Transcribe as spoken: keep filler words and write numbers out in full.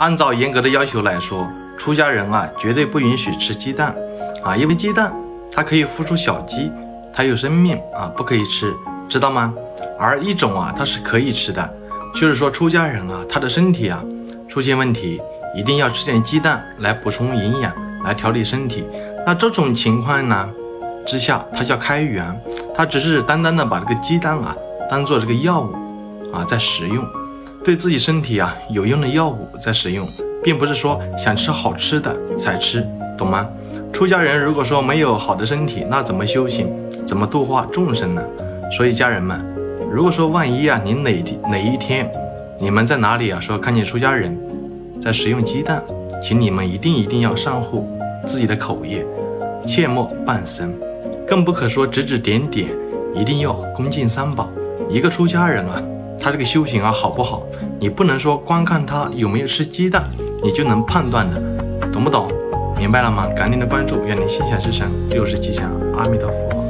按照严格的要求来说，出家人啊绝对不允许吃鸡蛋啊，因为鸡蛋它可以孵出小鸡，它有生命啊，不可以吃，知道吗？而一种啊它是可以吃的，就是说出家人啊他的身体啊出现问题，一定要吃点鸡蛋来补充营养，来调理身体。那这种情况呢之下，它叫开元，它只是单单的把这个鸡蛋啊当做这个药物啊在食用，对自己身体啊有用的药物在使用，并不是说想吃好吃的才吃，懂吗？出家人如果说没有好的身体，那怎么修行，怎么度化众生呢？所以家人们，如果说万一啊你哪哪一天你们在哪里啊说看见出家人在食用鸡蛋，请你们一定一定要善护自己的口业，切莫半生，更不可说指指点点，一定要恭敬三宝。一个出家人啊他这个修行啊好不好，你不能说光看他有没有吃鸡蛋你就能判断的，懂不懂？明白了吗？感恩您的关注，愿您心想事成，六世吉祥，阿弥陀佛。